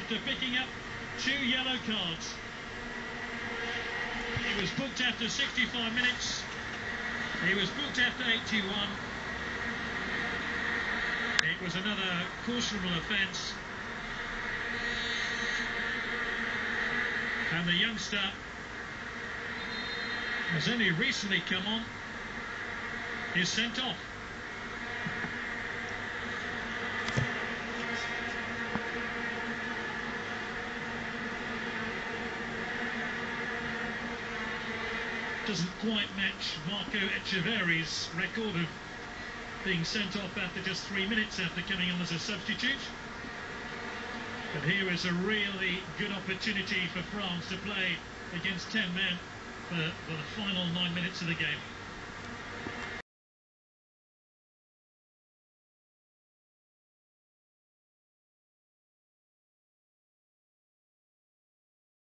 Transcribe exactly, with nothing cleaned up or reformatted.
after picking up two yellow cards. He was booked after sixty-five minutes. He was booked after eighty-one. It was another cautionable offence. And the youngster has only recently come on, is sent off. Doesn't quite match Marco Echeverry's record of being sent off after just three minutes after coming on as a substitute. But here is a really good opportunity for France to play against ten men for, for the final nine minutes of the game.